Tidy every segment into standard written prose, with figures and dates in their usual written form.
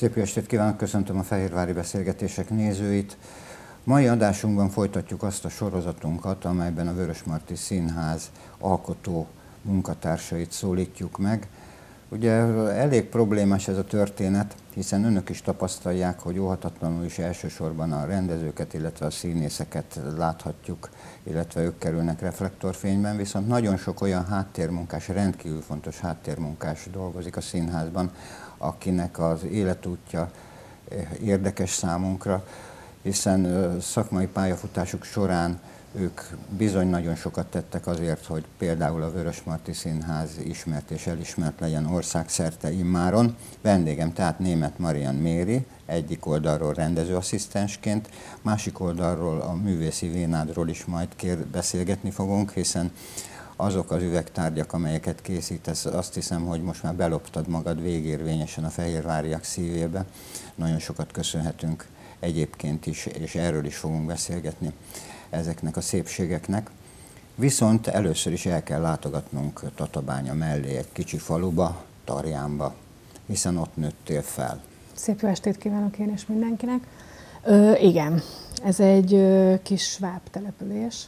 Szép jó estét kívánok, köszöntöm a Fehérvári Beszélgetések nézőit. Mai adásunkban folytatjuk azt a sorozatunkat, amelyben a Vörösmarty Színház alkotó munkatársait szólítjuk meg. Ugye elég problémás ez a történet, hiszen önök is tapasztalják, hogy óhatatlanul is elsősorban a rendezőket, illetve a színészeket láthatjuk, illetve ők kerülnek reflektorfényben, viszont nagyon sok olyan háttérmunkás, rendkívül fontos háttérmunkás dolgozik a színházban, akinek az életútja érdekes számunkra, hiszen szakmai pályafutásuk során ők bizony nagyon sokat tettek azért, hogy például a Vörösmarty Színház ismert és elismert legyen országszerte immáron. Vendégem tehát Németh Marian Méri, egyik oldalról rendezőasszisztensként, másik oldalról a művészi vénádról is majd beszélgetni fogunk, hiszen azok az üvegtárgyak, amelyeket készítesz, azt hiszem, hogy most már beloptad magad végérvényesen a fehérváriak szívébe. Nagyon sokat köszönhetünk egyébként is, és erről is fogunk beszélgetni, ezeknek a szépségeknek. Viszont először is el kell látogatnunk Tatabánya mellé egy kicsi faluba, Tarjánba, hiszen ott nőttél fel. Szép jó estét kívánok én is mindenkinek. Igen, ez egy kis sváb település,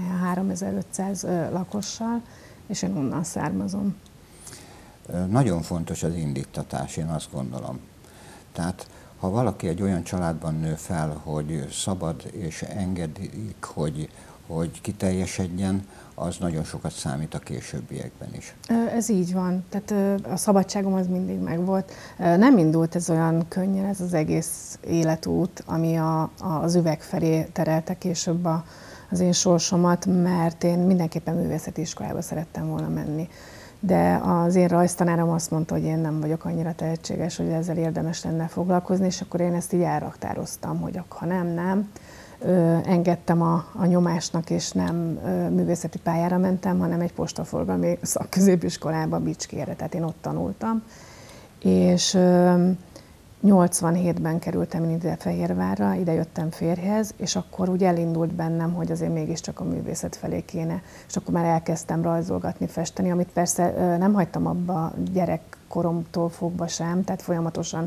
3500 lakossal, és én onnan származom. Nagyon fontos az indítatás, én azt gondolom. Tehát ha valaki egy olyan családban nő fel, hogy szabad és engedik, hogy kiteljesedjen, az nagyon sokat számít a későbbiekben is. Ez így van. Tehát a szabadságom az mindig megvolt. Nem indult ez olyan könnyen, ez az egész életút, ami az üveg felé terelte később az én sorsomat, mert én mindenképpen művészeti iskolába szerettem volna menni. De az én rajztanárom azt mondta, hogy én nem vagyok annyira tehetséges, hogy ezzel érdemes lenne foglalkozni, és akkor én ezt így elraktároztam, hogy ha nem. Engedtem a nyomásnak, és nem művészeti pályára mentem, hanem egy postaforgalmi szakközépiskolába, Bicskére, tehát én ott tanultam. És 87-ben kerültem én ide Fehérvárra, ide jöttem férjhez, és akkor úgy elindult bennem, hogy azért mégiscsak a művészet felé kéne. És akkor már elkezdtem rajzolgatni, festeni, amit persze nem hagytam abba gyerekkoromtól fogva sem, tehát folyamatosan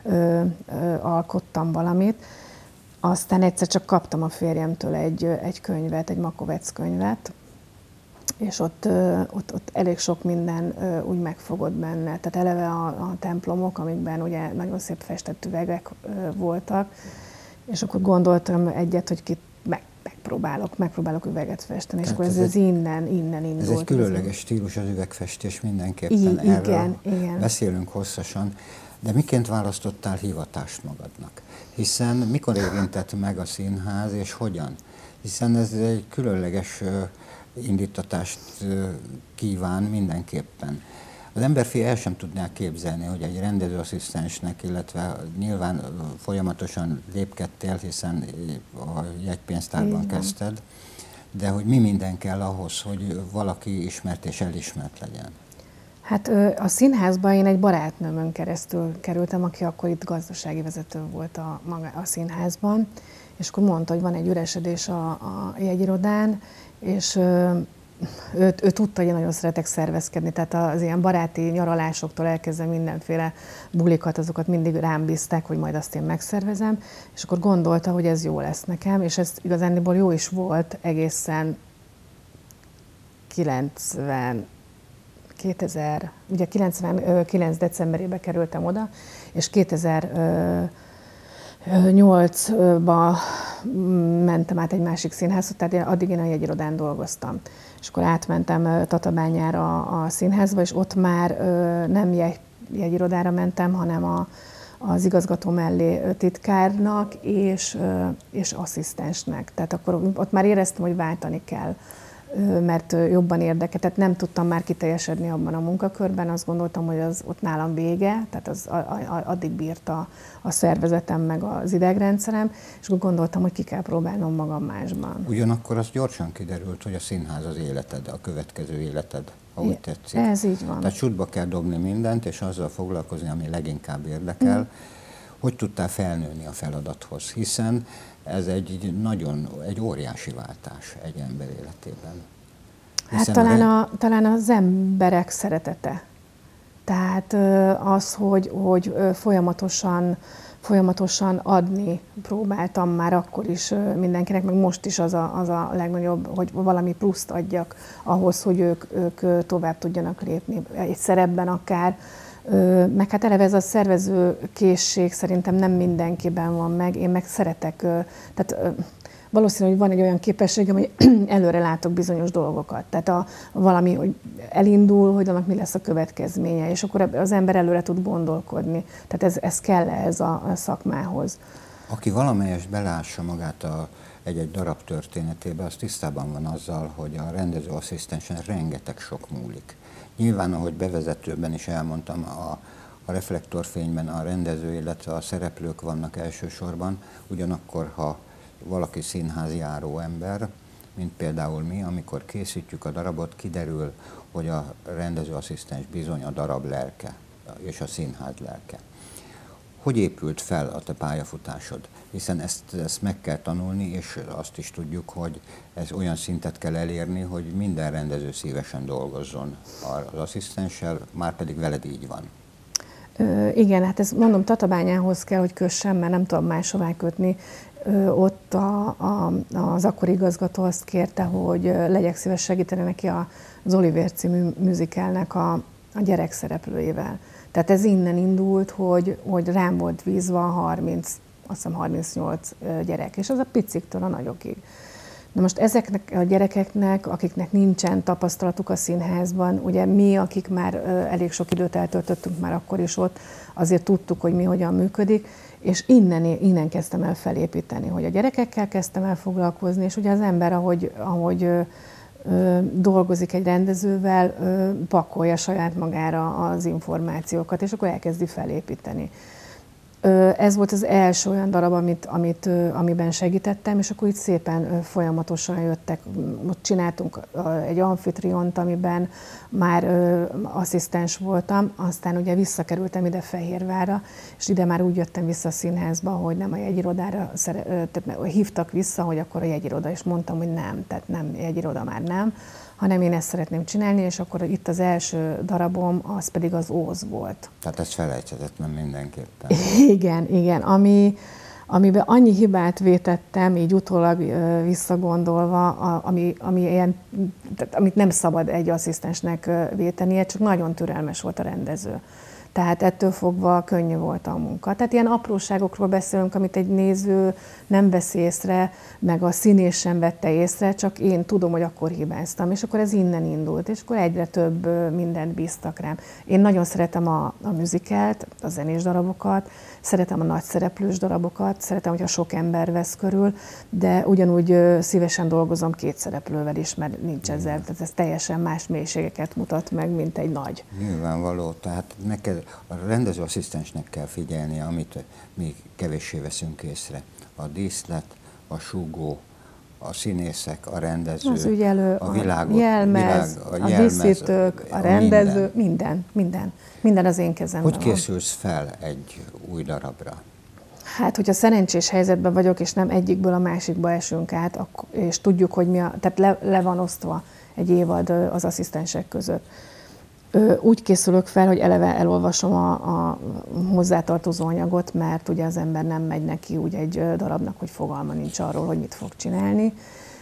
alkottam valamit. Aztán egyszer csak kaptam a férjemtől egy könyvet, egy Makovec könyvet, és ott elég sok minden úgy megfogott benne. Tehát eleve a templomok, amikben ugye nagyon szép festett üvegek voltak, és akkor gondoltam egyet, hogy megpróbálok üveget festeni, és akkor ez innen indult. Ez egy különleges stílus az üvegfestés mindenképpen. Erről igen. Beszélünk hosszasan, de miként választottál hivatást magadnak? Hiszen mikor érintett meg a színház, és hogyan? Hiszen ez egy különleges indítatást kíván mindenképpen. Az emberfia el sem tudná képzelni, hogy egy rendezőasszisztensnek, illetve nyilván folyamatosan lépkedtél, hiszen a jegypénztárban kezdted, de hogy mi minden kell ahhoz, hogy valaki ismert és elismert legyen? Hát a színházba én egy barátnőmön keresztül kerültem, aki akkor itt gazdasági vezető volt a színházban, és akkor mondta, hogy van egy üresedés a jegyirodán, és ő tudta, hogy én nagyon szeretek szervezkedni, tehát az ilyen baráti nyaralásoktól elkezdve mindenféle bulikat, azokat mindig rám bízták, hogy majd azt én megszervezem, és akkor gondolta, hogy ez jó lesz nekem, és ez igazániból jó is volt egészen 99 decemberében kerültem oda, és 2008-ba mentem át egy másik színházba, tehát addig én a jegyirodán dolgoztam. És akkor átmentem Tatabányára a színházba, és ott már nem jegyirodára mentem, hanem az igazgató mellé titkárnak és asszisztensnek. Tehát akkor ott már éreztem, hogy váltani kell, mert jobban érdekel. Tehát nem tudtam már kiteljesedni abban a munkakörben, azt gondoltam, hogy az ott nálam vége, tehát addig bírta a szervezetem meg az idegrendszerem, és akkor gondoltam, hogy ki kell próbálnom magam másban. Ugyanakkor az gyorsan kiderült, hogy a színház az életed, a következő életed, ha úgy tetszik. Ez így van. Tehát sútba kell dobni mindent, és azzal foglalkozni, ami leginkább érdekel. Hogy tudtál felnőni a feladathoz? Hiszen ez egy óriási váltás egy ember életében. Hát talán az emberek szeretete. Tehát az, hogy folyamatosan adni próbáltam már akkor is mindenkinek, meg most is az a legnagyobb, hogy valami pluszt adjak ahhoz, hogy ők tovább tudjanak lépni egy szerepben akár. Meg hát eleve ez a szervező készség szerintem nem mindenkiben van meg, én meg szeretek, tehát valószínű, hogy van egy olyan képességem, hogy előre látok bizonyos dolgokat. Tehát valami, hogy elindul, hogy annak mi lesz a következménye, és akkor az ember előre tud gondolkodni. Tehát ez kell ez a szakmához. Aki valamelyest belássa magát egy-egy darab történetébe, az tisztában van azzal, hogy a rendezőasszisztensen rengeteg sok múlik. Nyilván, ahogy bevezetőben is elmondtam, a reflektorfényben a rendező, illetve a szereplők vannak elsősorban, ugyanakkor, ha valaki színházjáró ember, mint például mi, amikor készítjük a darabot, kiderül, hogy a rendezőasszisztens bizony a darab lelke, és a színház lelke. Hogy épült fel a te pályafutásod? Hiszen ezt meg kell tanulni, és azt is tudjuk, hogy ez olyan szintet kell elérni, hogy minden rendező szívesen dolgozzon az asszisztenssel, már pedig veled így van. Igen, hát ezt mondom, Tatabányához kell, hogy kössem, mert nem tudom máshová kötni. Ott az akkori igazgató azt kérte, hogy legyek szíves segíteni neki az Oliver című musicalnek a gyerekszereplőjével. Tehát ez innen indult, hogy rám volt bízva 38 gyerek, és az a piciktől a nagyokig. Na most ezeknek a gyerekeknek, akiknek nincsen tapasztalatuk a színházban, ugye mi, akik már elég sok időt eltöltöttünk már akkor is ott, azért tudtuk, hogy mi hogyan működik, és innen kezdtem el felépíteni, hogy a gyerekekkel kezdtem el foglalkozni, és ugye az ember, ahogy dolgozik egy rendezővel, pakolja saját magára az információkat, és akkor elkezdi felépíteni. Ez volt az első olyan darab, amiben segítettem, és akkor itt szépen folyamatosan jöttek. Ott csináltunk egy amfitriont, amiben már asszisztens voltam, aztán ugye visszakerültem ide Fehérvárra, és ide már úgy jöttem vissza a színházba, hogy nem a jegyirodára, tehát hívtak vissza, hogy akkor a jegyiroda, és mondtam, hogy nem, tehát nem jegyiroda már nem, hanem én ezt szeretném csinálni, és akkor itt az első darabom, az pedig az Óz volt. Tehát ez felejthetetlen mindenképpen. Igen, amiben annyi hibát vétettem, így utólag visszagondolva, amit nem szabad egy asszisztensnek vétenie, csak nagyon türelmes volt a rendező. Tehát ettől fogva könnyű volt a munka. Tehát ilyen apróságokról beszélünk, amit egy néző nem vesz észre, meg a színés sem vette észre, csak én tudom, hogy akkor hibáztam, és akkor ez innen indult, és akkor egyre több mindent bíztak rám. Én nagyon szeretem a musicalt, a zenés darabokat, szeretem a nagyszereplős darabokat, szeretem, hogyha sok ember vesz körül, de ugyanúgy szívesen dolgozom két szereplővel is, mert nincs ezzel, tehát ez teljesen más mélységeket mutat meg, mint egy nagy. Nyilvánvaló, tehát neked a rendezőasszisztensnek kell figyelnie, amit mi kevéssé veszünk észre. A díszlet, a súgó, a színészek, a rendező, az ügyelő, a jelmez, a díszítők, a rendező, minden az én kezemben van. Hogy készülsz fel egy új darabra? Hát, hogyha szerencsés helyzetben vagyok, és nem egyikből a másikba esünk át, és tudjuk, hogy tehát le van osztva egy évad az asszisztensek között. Úgy készülök fel, hogy eleve elolvasom a hozzátartozó anyagot, mert ugye az ember nem megy neki úgy egy darabnak, hogy fogalma nincs arról, hogy mit fog csinálni,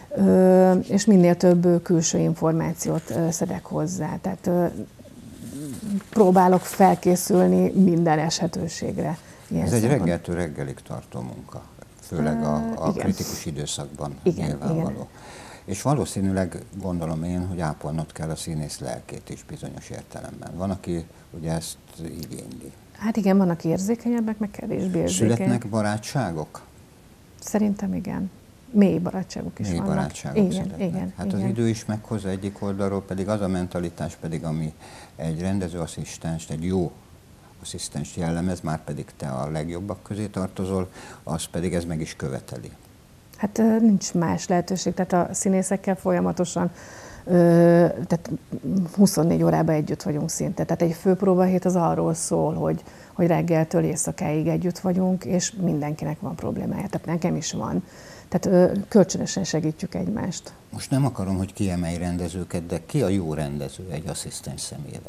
és minél több külső információt szedek hozzá. Tehát próbálok felkészülni minden eshetőségre. Ez egy reggeltől reggelig tartó munka, főleg a kritikus időszakban nyilvánvaló. Igen. És valószínűleg gondolom én, hogy ápolnod kell a színész lelkét is bizonyos értelemben. Van, aki ugye ezt igényli. Hát igen, vannak érzékenyebbek, meg kevésbé érzékenyek. Születnek barátságok? Szerintem igen. Mély barátságok is vannak. Mély barátságok születnek. Igen. Hát az idő is meghozza egyik oldalról, pedig az a mentalitás pedig, ami egy rendezőasszisztenst, egy jó asszisztenst jellemez, már pedig te a legjobbak közé tartozol, az pedig ez meg is követeli. Hát nincs más lehetőség, tehát a színészekkel folyamatosan, tehát 24 órában együtt vagyunk szinte. Tehát egy főpróbahét az arról szól, hogy reggeltől éjszakáig együtt vagyunk, és mindenkinek van problémája, tehát nekem is van. Tehát kölcsönösen segítjük egymást. Most nem akarom, hogy kiemelj rendezőket, de ki a jó rendező egy asszisztens szemével?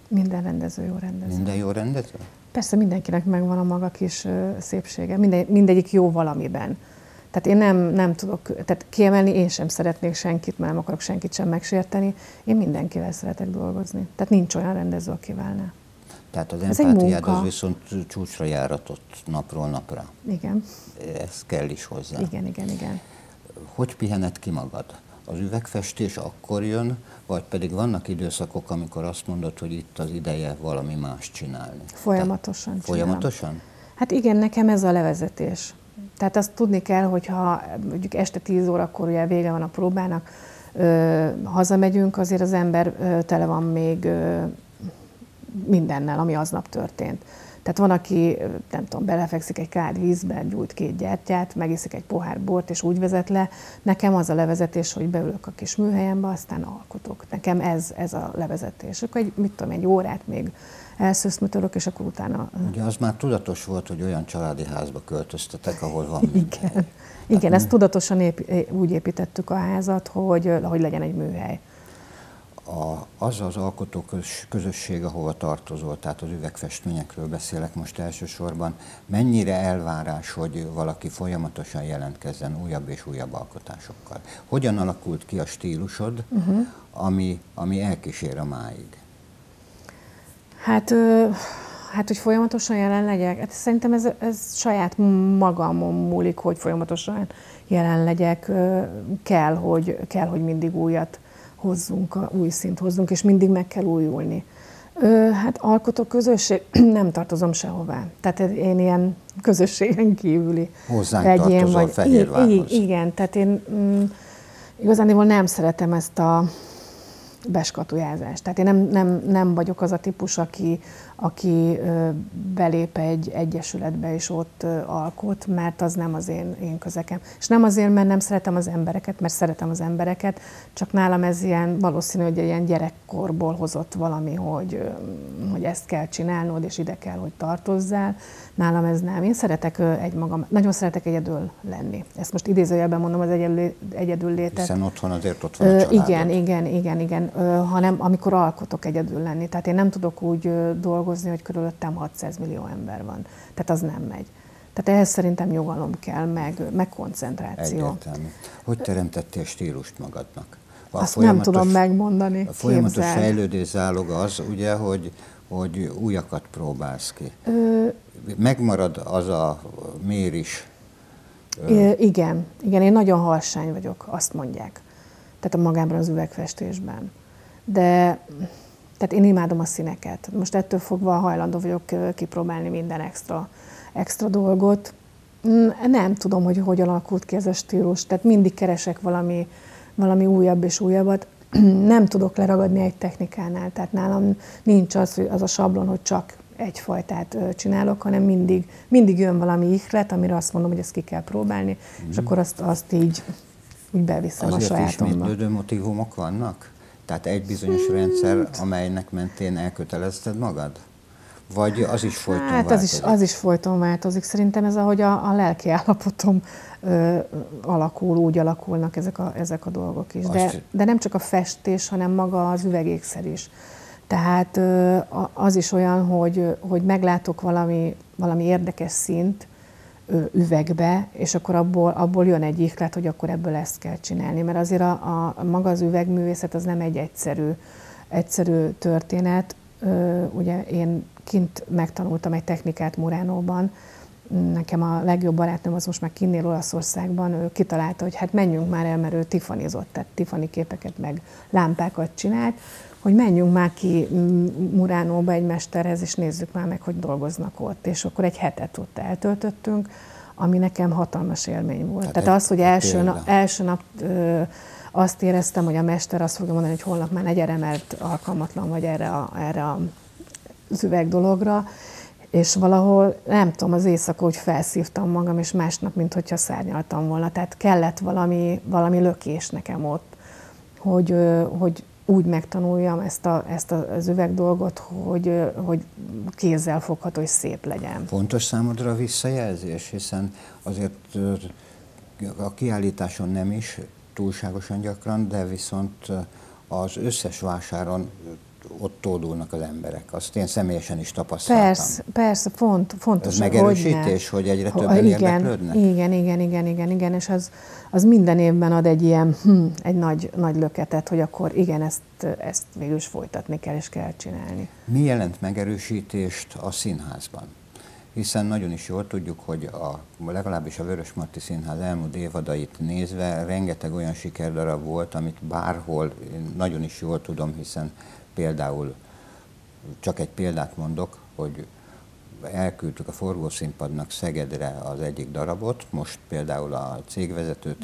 Minden rendező jó rendező. Minden jó rendező? Persze mindenkinek megvan a maga kis szépsége, mindegyik jó valamiben. Tehát én nem tudok, tehát kiemelni én sem szeretnék senkit, mert nem akarok senkit sem megsérteni. Én mindenkivel szeretek dolgozni. Tehát nincs olyan rendező, akivel ne. Tehát az empátiád az viszont csúcsra járatott napról napra. Igen. Ez kell is hozzá. Igen. Hogy pihened ki magad? Az üvegfestés akkor jön, vagy pedig vannak időszakok, amikor azt mondod, hogy itt az ideje valami más csinálni? Folyamatosan csinálom. Folyamatosan? Hát igen, nekem ez a levezetés. Tehát azt tudni kell, hogyha mondjuk este 10 órakor ugye vége van a próbának, hazamegyünk, azért az ember tele van még mindennel, ami aznap történt. Tehát van, aki, nem tudom, belefekszik egy kád vízbe, gyújt 2 gyertyát, megiszik egy pohár bort, és úgy vezet le. Nekem az a levezetés, hogy beülök a kis műhelyembe, aztán alkotok. Nekem ez a levezetés. Akkor egy órát még elszöszmötölök, és akkor utána... Ugye az már tudatos volt, hogy olyan családi házba költöztetek, ahol van minden. Igen, ezt tudatosan úgy építettük a házat, hogy legyen egy műhely. Az az alkotó közösség, ahova tartozol, tehát az üvegfestményekről beszélek most elsősorban, mennyire elvárás, hogy valaki folyamatosan jelentkezzen újabb és újabb alkotásokkal? Hogyan alakult ki a stílusod, ami elkísér a máig? Hát, hogy folyamatosan jelen legyek. Hát szerintem ez saját magamon múlik, hogy folyamatosan jelen legyek. Kell, hogy mindig újat hozzunk, új szint hozzunk, és mindig meg kell újulni. Hát alkotó közösség, nem tartozom sehová. Tehát én ilyen közösségen kívüli hozzánk tartozol Fehérvárhoz. Igen, tehát én igazániból nem szeretem ezt a beskatujázást. Tehát én nem vagyok az a típus, aki belép egy egyesületbe és ott alkot, mert az nem az én közekem. És nem azért, mert nem szeretem az embereket, mert szeretem az embereket, csak nálam ez ilyen, valószínű, hogy ilyen gyerekkorból hozott valami, hogy ezt kell csinálnod, és ide kell, hogy tartozzál. Nálam ez nem. Én szeretek nagyon szeretek egyedül lenni. Ezt most idézőjelben mondom, az egyedül létet. Hiszen otthon azért ott van a családod. Igen. Hanem amikor alkotok egyedül lenni. Tehát én nem tudok úgy dolgozni, hogy körülöttem 600 millió ember van. Tehát az nem megy. Tehát ehhez szerintem nyugalom kell, meg koncentráció. Egyértelmű. Hogy teremtettél stílust magadnak? Azt nem tudom megmondani. A folyamatos fejlődés záloga az, ugye, hogy újakat próbálsz ki. Megmarad az a méris? Igen, én nagyon harsány vagyok, azt mondják. Tehát a magámban az üvegfestésben. Tehát én imádom a színeket. Most ettől fogva hajlandó vagyok kipróbálni minden extra dolgot. Nem tudom, hogy hogyan alakult ki ez a stílus. Tehát mindig keresek valami újabb és újabbat. Nem tudok leragadni egy technikánál. Tehát nálam nincs az a sablon, hogy csak egyfajtát csinálok, hanem mindig jön valami ihlet, amire azt mondom, hogy ezt ki kell próbálni, és akkor azt így beviszem a sajátomba. Azért ismétlődő motívumok vannak? Tehát egy bizonyos rendszer, amelynek mentén elkötelezted magad? Vagy az is folyton változik? Az is folyton változik. Szerintem ez, ahogy a lelki állapotom alakul, úgy alakulnak ezek a dolgok is. De nem csak a festés, hanem maga az üvegékszer is. Tehát az is olyan, hogy meglátok valami érdekes színt üvegbe, és akkor abból jön egy ihlet, hogy akkor ebből ezt kell csinálni. Mert azért maga az üvegművészet az nem egy egyszerű történet. Ugye én kint megtanultam egy technikát Muránóban, nekem a legjobb barátnőm az most már kinn él Olaszországban, ő kitalálta, hogy hát menjünk már el, mert ő Tiffanyzott, tehát Tiffany képeket meg lámpákat csinált, hogy menjünk már ki Muránóba egy mesterhez, és nézzük már meg, hogy dolgoznak ott. És akkor egy hetet ott eltöltöttünk, ami nekem hatalmas élmény volt. Tehát az, hogy első nap azt éreztem, hogy a mester azt fogja mondani, hogy holnap már ne gyere, mert alkalmatlan vagy erre az üveg dologra, és valahol, nem tudom, az éjszaka úgy felszívtam magam, és másnap, minthogyha szárnyaltam volna. Tehát kellett valami lökés nekem ott, hogy úgy megtanuljam ezt az üveg dolgot, hogy kézzel fogható, hogy szép legyen. Fontos számodra a visszajelzés, hiszen azért a kiállításon nem is túlságosan gyakran, de viszont az összes vásáron ott tódulnak az emberek. Azt én személyesen is tapasztaltam. Persze, fontos. Ez megerősítés, hogy egyre többen érdeklődnek? Igen, és az minden évben ad egy ilyen, egy nagy löketet, hogy akkor igen, ezt végül is folytatni kell, és kell csinálni. Mi jelent megerősítést a színházban? Hiszen nagyon is jól tudjuk, hogy legalábbis a Vörösmarty Színház elmúlt évadait nézve rengeteg olyan sikerdarab volt, amit bárhol én nagyon is jól tudom, hiszen például, csak egy példát mondok, hogy elküldtük a forgószínpadnak Szegedre az egyik darabot, most például a cégvezetőt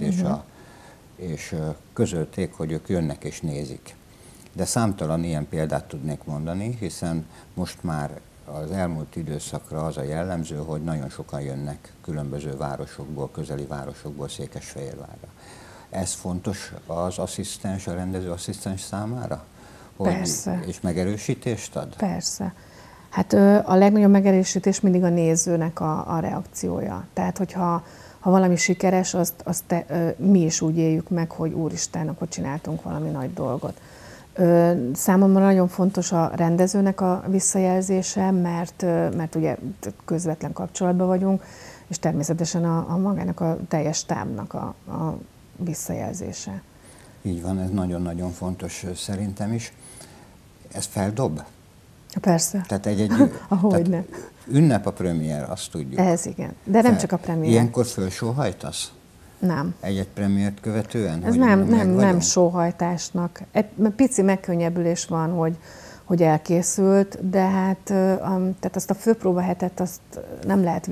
és közölték, hogy ők jönnek és nézik. De számtalan ilyen példát tudnék mondani, hiszen most már az elmúlt időszakra az a jellemző, hogy nagyon sokan jönnek különböző városokból, közeli városokból Székesfehérvárra. Ez fontos az asszisztens, a rendező asszisztens számára? Persze. És megerősítést ad? Persze. Hát a legnagyobb megerősítés mindig a nézőnek a reakciója. Tehát, hogyha valami sikeres, azt mi is úgy éljük meg, hogy úristen, akkor csináltunk valami nagy dolgot. Számomra nagyon fontos a rendezőnek a visszajelzése, mert ugye közvetlen kapcsolatban vagyunk, és természetesen a magának a teljes stábnak a visszajelzése. Így van, ez nagyon-nagyon fontos szerintem is. Ez feldob? Persze. Tehát Ahogyne. Ünnep a premier, azt tudjuk. Ez igen, de nem csak a premier. Ilyenkor fölsóhajtasz? Nem. Egy premiért követően? Ez nem sóhajtásnak. Egy pici megkönnyebbülés van, hogy elkészült, de tehát azt a főpróbahetet azt nem lehet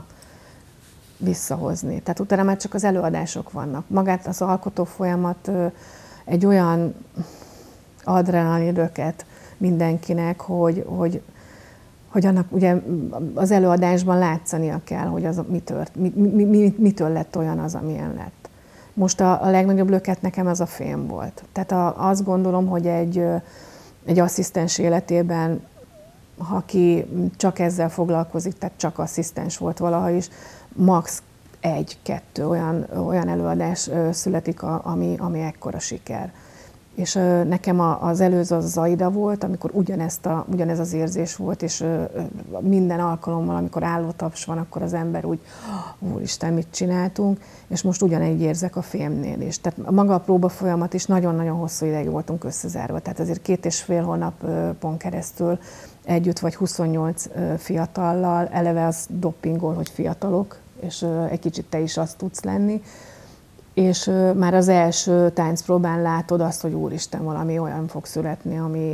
visszahozni. Tehát utána már csak az előadások vannak. Magát az alkotó folyamat egy olyan adrenalinröket mindenkinek, hogy annak ugye az előadásban látszania kell, hogy az mitől lett olyan az, amilyen lett. Most a legnagyobb löket nekem az a film volt. Tehát azt gondolom, hogy egy asszisztens életében, aki csak ezzel foglalkozik, tehát csak asszisztens volt valaha is, max. 1-2 olyan előadás születik, ami ekkora siker. És nekem az előző az Zaida volt, amikor ugyanez az érzés volt, és minden alkalommal, amikor állótaps van, akkor az ember úgy, úristen, mit csináltunk, és most ugyanígy érzek a filmnél is. Tehát maga a próba folyamat is nagyon-nagyon hosszú ideig voltunk összezárva, tehát azért 2,5 hónapon keresztül együtt vagy 28 fiatallal, eleve az doppingol, hogy fiatalok, és egy kicsit te is azt tudsz lenni, és már az első táncpróbán látod azt, hogy úristen, valami olyan fog születni,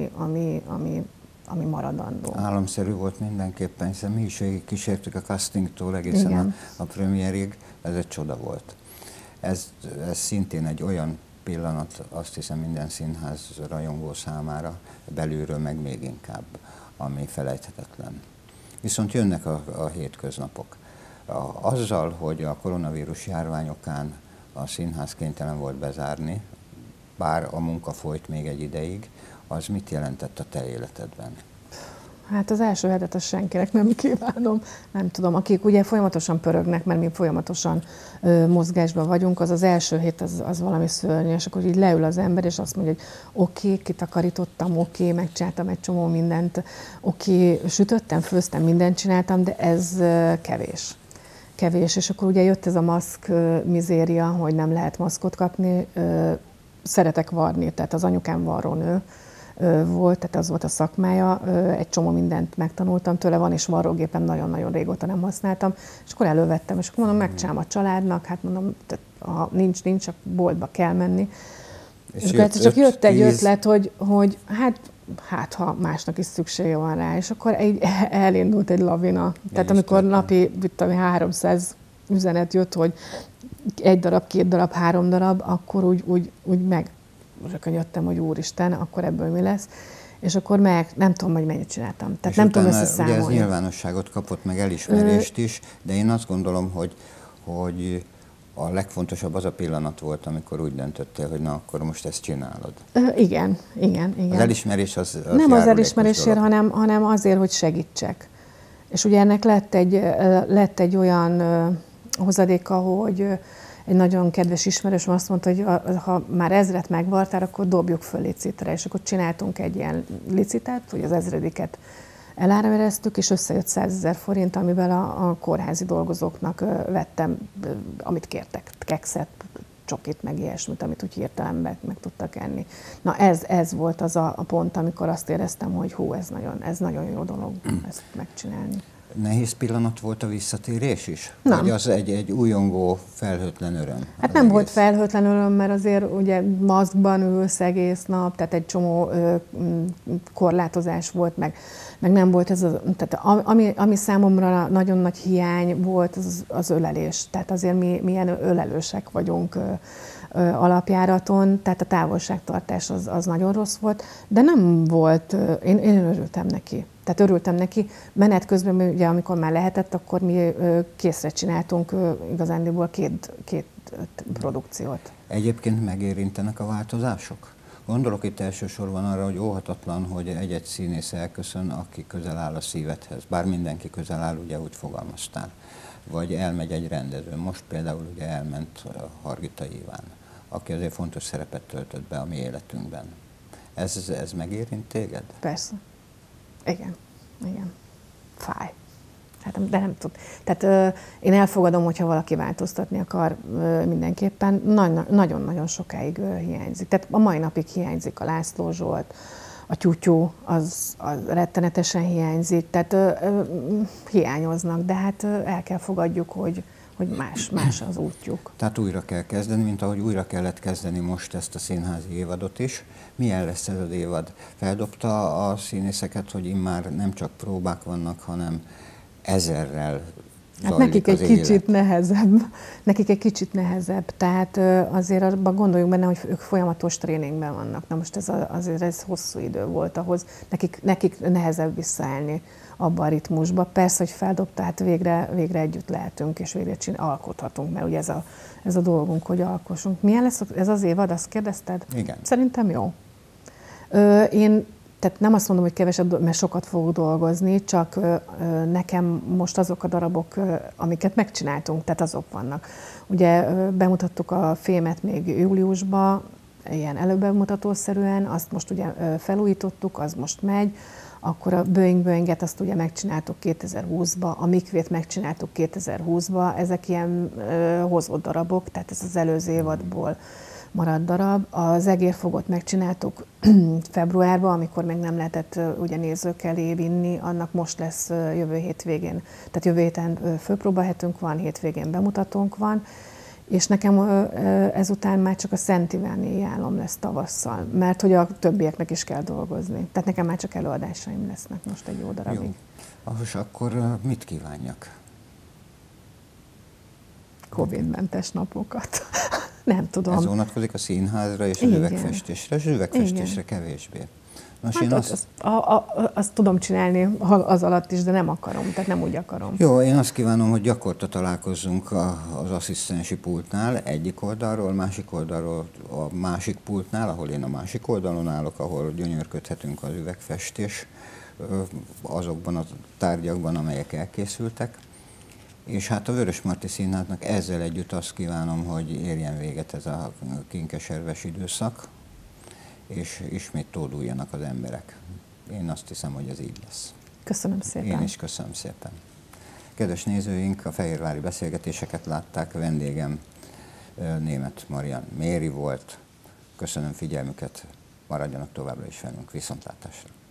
ami maradandó. Álomszerű volt mindenképpen, hiszen mi is kísértük a castingtól egészen a premierig, ez egy csoda volt. Ez szintén egy olyan pillanat, azt hiszem minden színház rajongó számára, belülről meg még inkább, ami felejthetetlen. Viszont jönnek a hétköznapok. Azzal, hogy a koronavírus járvány okán a színház kénytelen volt bezárni, bár a munka folyt még egy ideig, az mit jelentett a te életedben? Hát az első hetet azt senkinek nem kívánom, nem tudom, akik ugye folyamatosan pörögnek, mert mi folyamatosan mozgásban vagyunk, az első hét az valami szörnyű, és akkor így leül az ember, és azt mondja, hogy oké, kitakarítottam, oké, megcsináltam egy csomó mindent, oké, sütöttem, főztem, mindent csináltam, de ez kevés, és akkor ugye jött ez a maszk mizéria, hogy nem lehet maszkot kapni, szeretek varni, tehát az anyukám varrónő volt, tehát az volt a szakmája, egy csomó mindent megtanultam tőle, van és varrógépem nagyon-nagyon régóta nem használtam, és akkor elővettem, és akkor mondom, megcsinálom a családnak, hát mondom, ha nincs, csak boltba kell menni. És csak jött egy ötlet, hogy hát ha másnak is szüksége van rá, és akkor elindult egy lavina. Tehát amikor napi 300 üzenet jött, hogy 1 darab, 2 darab, 3 darab, akkor úgy megrökönyödtem, hogy úristen, akkor ebből mi lesz. És akkor nem tudom, hogy mennyit csináltam. Tehát nem tudom összeszámolni. Ugye ez nyilvánosságot kapott, meg elismerést is, de én azt gondolom, hogy a legfontosabb az a pillanat volt, amikor úgy döntöttél, hogy na, akkor most ezt csinálod. Igen. Az elismerés az nem az elismerésért, hanem azért, hogy segítsek. És ugye ennek lett egy olyan hozadéka, hogy egy nagyon kedves ismerősöm azt mondta, hogy ha már 1000-et megvartál, akkor dobjuk föl licitra, és akkor csináltunk egy ilyen licitát, hogy az 1000-et eláravereztük, és összejött 100 000 forint, amivel a kórházi dolgozóknak vettem, amit kértek, kekszet, csokit, meg ilyesmit, amit úgy hirtelen meg tudtak enni. Na ez volt az a pont, amikor azt éreztem, hogy hú, ez nagyon jó dolog ezt megcsinálni. Nehéz pillanat volt a visszatérés is? Nem. Vagy az egy újongó, felhőtlen öröm? Hát nem volt felhőtlen öröm, mert azért ugye maszkban ülsz egész nap, tehát egy csomó korlátozás volt, meg nem volt ez tehát ami számomra nagyon nagy hiány volt, az ölelés. Tehát azért mi ilyen ölelősek vagyunk alapjáraton, tehát a távolságtartás az nagyon rossz volt, de nem volt, én örültem neki. Tehát örültem neki. Menet közben, ugye, amikor már lehetett, akkor mi készre csináltunk igazándiból két produkciót. Egyébként megérintenek a változások? Gondolok itt elsősorban arra, hogy óhatatlan, hogy egy-egy színész elköszön, aki közel áll a szívedhez. Bár mindenki közel áll, ugye úgy fogalmaztál. Vagy elmegy egy rendező. Most például ugye elment Hargita Iván, aki azért fontos szerepet töltött be a mi életünkben. Ez megérint téged? Persze. Igen. Fáj. Hát, de nem tud. Tehát én elfogadom, hogyha valaki változtatni akar mindenképpen. Nagyon-nagyon sokáig hiányzik. Tehát a mai napig hiányzik a László Zsolt, a Tyutyú, az rettenetesen hiányzik. Tehát hiányoznak, de hát el kell fogadjuk, hogy más az útjuk. Tehát újra kell kezdeni, mint ahogy újra kellett kezdeni most ezt a színházi évadot is. Milyen lesz ez az évad? Feldobta a színészeket, hogy immár nem csak próbák vannak, hanem 1000-rel hát nekik egy kicsit nehezebb. Nekik egy kicsit nehezebb. Tehát azért abban gondoljuk benne, hogy ők folyamatos tréningben vannak. Na most azért ez hosszú idő volt ahhoz. Nekik nehezebb visszaállni abba a ritmusba. Persze, hogy feldobta, hát végre együtt lehetünk, és végre alkothatunk, mert ugye ez a dolgunk, hogy alkossunk. Milyen lesz ez az évad, azt kérdezted? Igen. Szerintem jó. Tehát nem azt mondom, hogy keveset, mert sokat fogok dolgozni, csak nekem most azok a darabok, amiket megcsináltunk, tehát azok vannak. Ugye bemutattuk a filmet még júliusban, ilyen előbemutatószerűen, azt most ugye felújítottuk, az most megy, akkor a Boeing-et azt ugye megcsináltuk 2020-ba, a Mikvét megcsináltuk 2020-ba, ezek ilyen hozott darabok, tehát ez az előző évadból maradt darab. Az Egérfogot megcsináltuk februárban, amikor még nem lehetett ugye nézők elé vinni, annak most lesz jövő hétvégén. Tehát jövő héten főpróbahetünk van, hétvégén bemutatónk van, és nekem ezután már csak a Szent Iváni álom lesz tavasszal, mert hogy a többieknek is kell dolgozni. Tehát nekem már csak előadásaim lesznek most egy jó darabig. Jó. Ahhoz akkor mit kívánjak? Covid-mentes napokat. Nem tudom. Ez vonatkozik a színházra és az üvegfestésre, és az üvegfestésre kevésbé. Nos, hát azt tudom csinálni az alatt is, de nem akarom, tehát nem úgy akarom. Jó, én azt kívánom, hogy gyakorta találkozzunk az asszisztensi pultnál egyik oldalról, másik oldalról a másik pultnál, ahol én a másik oldalon állok, ahol gyönyörködhetünk az üvegfestés azokban a tárgyakban, amelyek elkészültek. És hát a Vörösmarty Színháznak ezzel együtt azt kívánom, hogy érjen véget ez a kinkeserves időszak, és ismét tóduljanak az emberek. Én azt hiszem, hogy ez így lesz. Köszönöm szépen. Én is köszönöm szépen. Kedves nézőink, a fehérvári beszélgetéseket látták, vendégem Németh Marian Méri volt. Köszönöm figyelmüket, maradjanak továbbra is velünk, viszontlátásra.